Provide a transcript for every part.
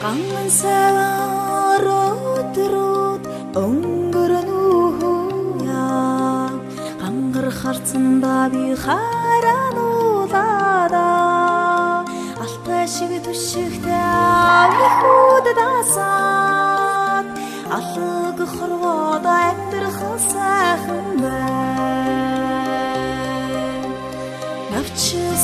Ганан савар өдрүүд өнгөрнүүя гарцанда би харануулада алтай шиг түшигтэй авихуд дасаад алг хорвоод амьдрах сайхан байна навчис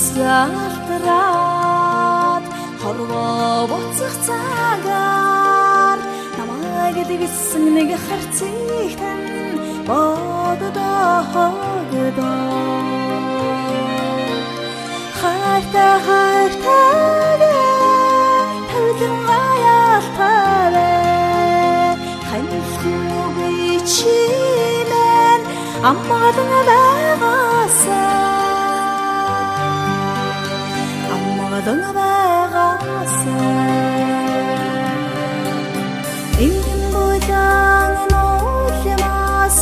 алтраад хорвоо буцах цагаар намайг дэгсэн нэг харцигтэн боддоо хайртай тавлан аяалтарэ ханьлгүй чимэн аммадан байгаас энэ буян нуулмас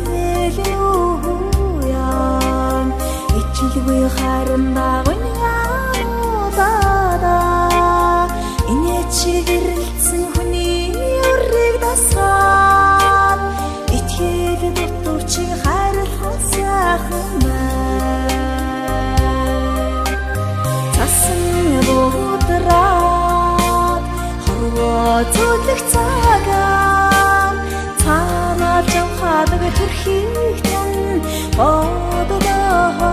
ивэлүүян ичилгүй харанда гоньяудада энэ чигэрэлцэн хүний өрийг дасгаад итгэл дутууч хайрлах сайхан цасан буудраад хорвоо зүлэх цагаан цаанаа жамхаадаг төрхийгтэн боддоо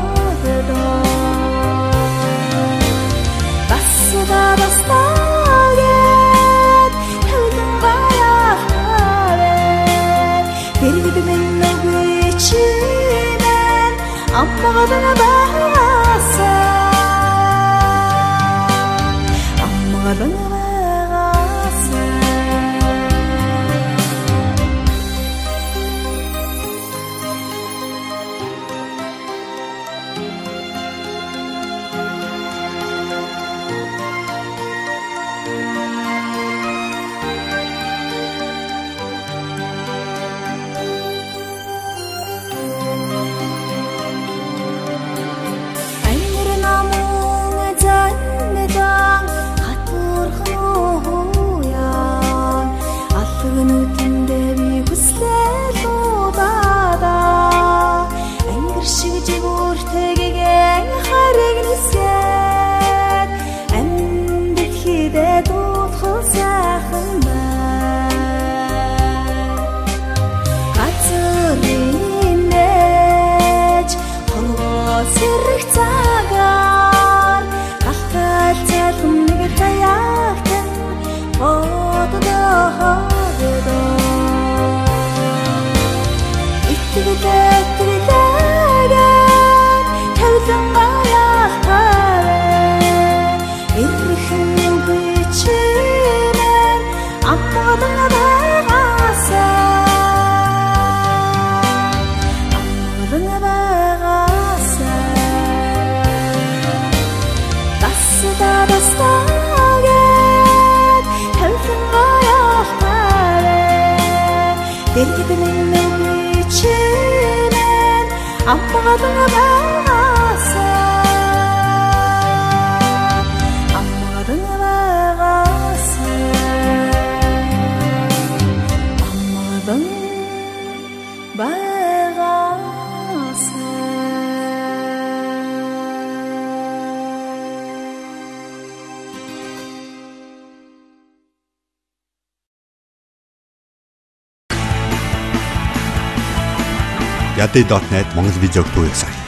баснаагээд тавлан баяхтарэ бэргэд минь үгүй чимэн аммадан байгаасаа Yaday.net Монгол видеог төвөөсэй.